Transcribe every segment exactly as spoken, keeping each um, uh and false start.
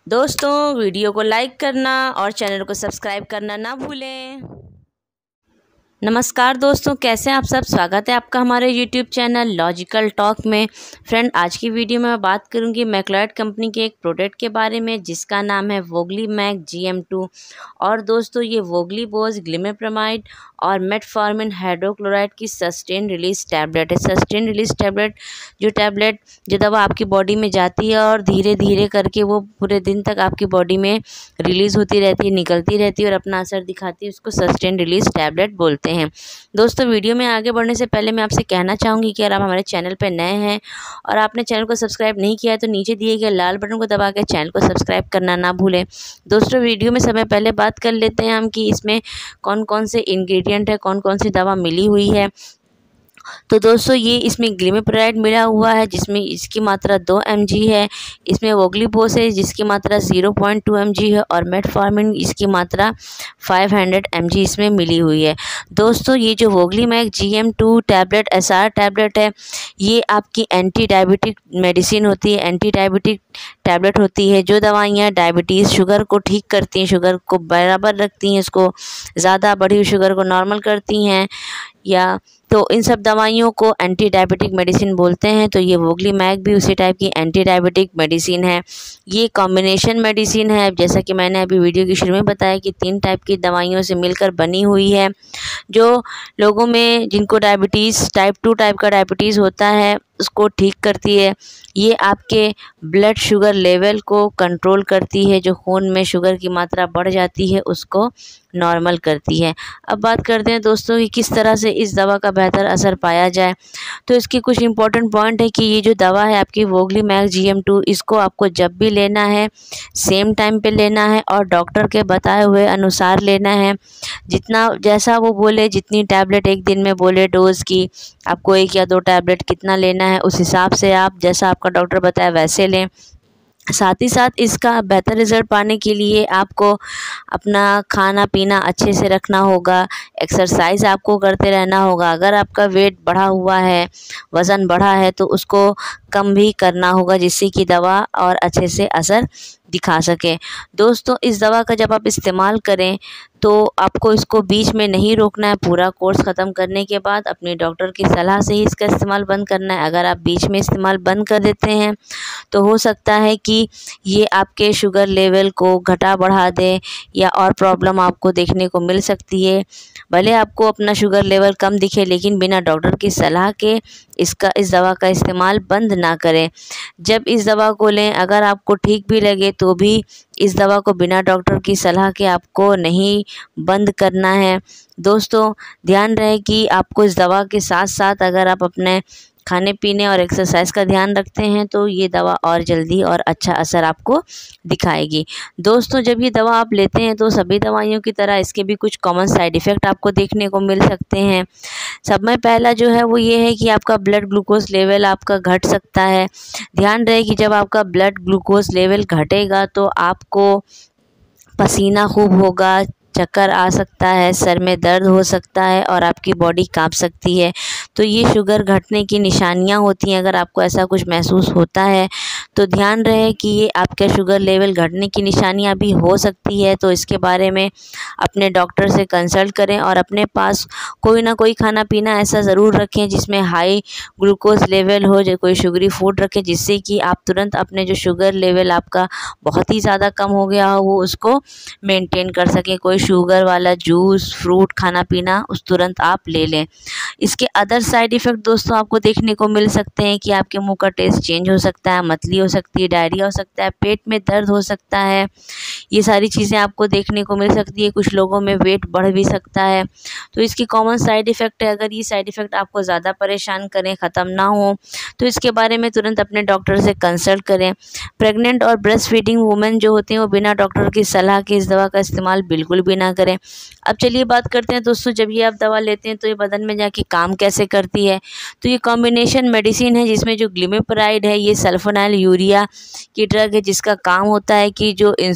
दोस्तों वीडियो को लाइक करना और चैनल को सब्सक्राइब करना ना भूलें। नमस्कार दोस्तों, कैसे हैं आप सब। स्वागत है आपका हमारे यूट्यूब चैनल लॉजिकल टॉक में। फ्रेंड, आज की वीडियो में मैं बात करूंगी मैक्लोइड कंपनी के एक प्रोडक्ट के बारे में जिसका नाम है वोगलीमैग जी एम टू। और दोस्तों ये वोगलीबोज ग्लिमेप्रामाइड और मेटफॉर्मिन हाइड्रोक्लोराइड की सस्टेन रिलीज टैबलेट है। सस्टेन रिलीज टैबलेट जो टैबलेट जो दवा आपकी बॉडी में जाती है और धीरे धीरे करके वो पूरे दिन तक आपकी बॉडी में रिलीज़ होती रहती है, निकलती रहती है और अपना असर दिखाती है, उसको सस्टेन रिलीज टैबलेट बोलते हैं। दोस्तों वीडियो में आगे बढ़ने से पहले मैं आपसे कहना चाहूँगी कि अगर आप हमारे चैनल पर नए हैं और आपने चैनल को सब्सक्राइब नहीं किया है तो नीचे दिए गए लाल बटन को दबा के चैनल को सब्सक्राइब करना ना भूलें। दोस्तों वीडियो में समय पहले बात कर लेते हैं हम कि इसमें कौन कौन से इंग्रेडिएंट है, कौन कौन सी दवा मिली हुई है। तो दोस्तों ये इसमें ग्लिमेप्रामाइड मिला हुआ है जिसमें इसकी मात्रा दो एम जी है। इसमें वोगलीबोज है जिसकी मात्रा zero point two M G है और मेटफॉर्मिन इसकी मात्रा पाँच सौ एम जी इसमें मिली हुई है। दोस्तों ये जो वोगलीमैग G M two tablet S R tablet है ये आपकी एंटी डायबिटिक मेडिसिन होती है, एंटी डायबिटिक टैबलेट होती है जो दवाइयाँ डायबिटीज़ शुगर को ठीक करती हैं, शुगर को बराबर रखती हैं, इसको ज़्यादा बढ़ी हुई शुगर को नॉर्मल करती हैं, या तो इन सब दवाइयों को एंटी डायबिटिक मेडिसिन बोलते हैं। तो ये वोगलीमैग भी उसी टाइप की एंटी डायबिटिक मेडिसिन है। ये कॉम्बिनेशन मेडिसिन है, जैसा कि मैंने अभी वीडियो के शुरू में बताया कि तीन टाइप की दवाइयों से मिलकर बनी हुई है जो लोगों में जिनको डायबिटीज़ टाइप टू टाइप का डायबिटीज़ होता है उसको ठीक करती है। ये आपके ब्लड शुगर लेवल को कंट्रोल करती है, जो खून में शुगर की मात्रा बढ़ जाती है उसको नॉर्मल करती है। अब बात करते हैं दोस्तों कि किस तरह से इस दवा का बेहतर असर पाया जाए। तो इसके कुछ इंपॉर्टेंट पॉइंट है कि ये जो दवा है आपकी वोगलीमैग जी एम टू इसको आपको जब भी लेना है सेम टाइम पे लेना है और डॉक्टर के बताए हुए अनुसार लेना है। जितना जैसा वो बोले, जितनी टैबलेट एक दिन में बोले डोज़ की, आपको एक या दो टैबलेट कितना लेना है उस हिसाब से आप जैसा आपका डॉक्टर बताया वैसे लें। साथ ही साथ इसका बेहतर रिज़ल्ट पाने के लिए आपको अपना खाना पीना अच्छे से रखना होगा, एक्सरसाइज आपको करते रहना होगा। अगर आपका वेट बढ़ा हुआ है, वज़न बढ़ा है तो उसको कम भी करना होगा जिससे कि दवा और अच्छे से असर दिखा सके। दोस्तों इस दवा का जब आप इस्तेमाल करें तो आपको इसको बीच में नहीं रोकना है, पूरा कोर्स ख़त्म करने के बाद अपने डॉक्टर की सलाह से ही इसका इस्तेमाल बंद करना है। अगर आप बीच में इस्तेमाल बंद कर देते हैं तो हो सकता है कि ये आपके शुगर लेवल को घटा बढ़ा दे या और प्रॉब्लम आपको देखने को मिल सकती है। भले आपको अपना शुगर लेवल कम दिखे लेकिन बिना डॉक्टर की सलाह के इसका इस दवा का इस्तेमाल बंद ना करें। जब इस दवा को लें अगर आपको ठीक भी लगे तो भी इस दवा को बिना डॉक्टर की सलाह के आपको नहीं बंद करना है। दोस्तों ध्यान रहे कि आपको इस दवा के साथ साथ अगर आप अपने खाने पीने और एक्सरसाइज का ध्यान रखते हैं तो ये दवा और जल्दी और अच्छा असर आपको दिखाएगी। दोस्तों जब ये दवा आप लेते हैं तो सभी दवाइयों की तरह इसके भी कुछ कॉमन साइड इफ़ेक्ट आपको देखने को मिल सकते हैं। सब में पहला जो है वो ये है कि आपका ब्लड ग्लूकोज लेवल आपका घट सकता है। ध्यान रहे कि जब आपका ब्लड ग्लूकोज लेवल घटेगा तो आपको पसीना खूब होगा, चक्कर आ सकता है, सर में दर्द हो सकता है और आपकी बॉडी कांप सकती है। तो ये शुगर घटने की निशानियां होती हैं। अगर आपको ऐसा कुछ महसूस होता है तो ध्यान रहे कि ये आपका शुगर लेवल घटने की निशानियां भी हो सकती है। तो इसके बारे में अपने डॉक्टर से कंसल्ट करें और अपने पास कोई ना कोई खाना पीना ऐसा ज़रूर रखें जिसमें हाई ग्लूकोज लेवल हो, जो कोई शुगरी फूड रखें जिससे कि आप तुरंत अपने जो शुगर लेवल आपका बहुत ही ज़्यादा कम हो गया हो वो उसको मेंटेन कर सकें। कोई शुगर वाला जूस, फ्रूट खाना पीना उस तुरंत आप ले लें। इसके अदर साइड इफ़ेक्ट दोस्तों आपको देखने को मिल सकते हैं कि आपके मुंह का टेस्ट चेंज हो सकता है, मतली हो सकती है, डायरिया हो सकता है, पेट में दर्द हो सकता है। ये सारी चीज़ें आपको देखने को मिल सकती है। कुछ लोगों में वेट बढ़ भी सकता है। तो इसकी कॉमन साइड इफ़ेक्ट है। अगर ये साइड इफ़ेक्ट आपको ज़्यादा परेशान करें, ख़त्म ना हो तो इसके बारे में तुरंत अपने डॉक्टर से कंसल्ट करें। प्रेग्नेंट और ब्रेस्ट फीडिंग वुमेन जो होती हैं वो बिना डॉक्टर की सलाह के इस दवा का इस्तेमाल बिल्कुल भी ना करें। अब चलिए बात करते हैं दोस्तों, जब ये आप दवा लेते हैं तो ये बदन में जाके काम कैसे करती है। तो ये कॉम्बिनेशन मेडिसिन है जिसमें जो ग्लिमेप्रामाइड है ये सल्फोनाइल यूरिया की ड्रग है जिसका काम होता है कि जो इंसुलिन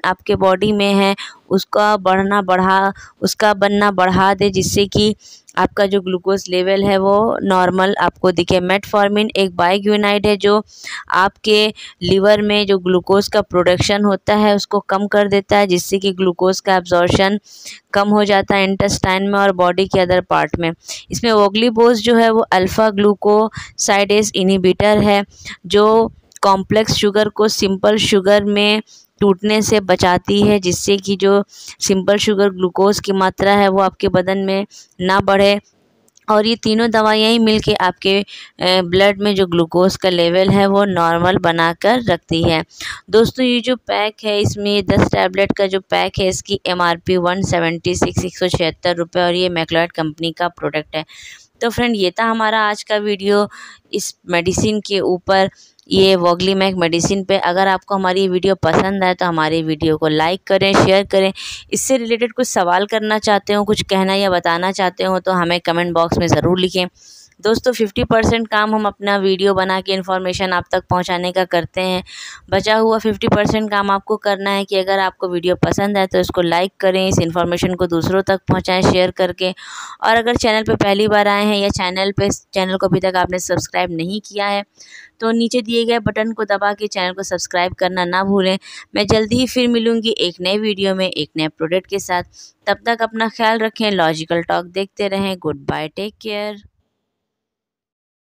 आपके बॉडी में है उसका बढ़ना बढ़ा उसका बनना बढ़ा दे, जिससे कि आपका जो ग्लूकोज लेवल है वो नॉर्मल आपको दिखे। मेटफॉर्मिन एक बाइग्यूनाइड है जो आपके लीवर में जो ग्लूकोज का प्रोडक्शन होता है उसको कम कर देता है, जिससे कि ग्लूकोज का एब्जॉर्प्शन कम हो जाता है इंटेस्टाइन में और बॉडी के अदर पार्ट में। इसमें वोग्लीबोस जो है वो अल्फ़ा ग्लूकोसाइडेज इनहिबिटर है जो कॉम्प्लेक्स शुगर को सिंपल शुगर में टूटने से बचाती है, जिससे कि जो सिंपल शुगर ग्लूकोज की मात्रा है वो आपके बदन में ना बढ़े। और ये तीनों दवाइयाँ ही मिलके आपके ब्लड में जो ग्लूकोज का लेवल है वो नॉर्मल बनाकर रखती है। दोस्तों ये जो पैक है इसमें दस टैबलेट का जो पैक है इसकी एमआरपी वन सेवेंटी सिक्स एक सौ छिहत्तर रुपये और ये मैक्लोइड कंपनी का प्रोडक्ट है। तो फ्रेंड ये था हमारा आज का वीडियो इस मेडिसिन के ऊपर, ये वोग्लीमैग मेडिसिन पे। अगर आपको हमारी ये वीडियो पसंद आए तो हमारी वीडियो को लाइक करें, शेयर करें। इससे रिलेटेड कुछ सवाल करना चाहते हो, कुछ कहना या बताना चाहते हो तो हमें कमेंट बॉक्स में ज़रूर लिखें। दोस्तों फिफ्टी परसेंट काम हम अपना वीडियो बना के इन्फॉर्मेशन आप तक पहुंचाने का करते हैं। बचा हुआ फिफ्टी परसेंट काम आपको करना है कि अगर आपको वीडियो पसंद है तो इसको लाइक करें, इस इन्फॉर्मेशन को दूसरों तक पहुंचाएं शेयर करके। और अगर चैनल पे पहली बार आए हैं या चैनल पे चैनल को अभी तक आपने सब्सक्राइब नहीं किया है तो नीचे दिए गए बटन को दबा के चैनल को सब्सक्राइब करना ना भूलें। मैं जल्दी ही फिर मिलूँगी एक नए वीडियो में एक नए प्रोडक्ट के साथ। तब तक अपना ख्याल रखें, लॉजिकल टॉक देखते रहें। Good bye, take care.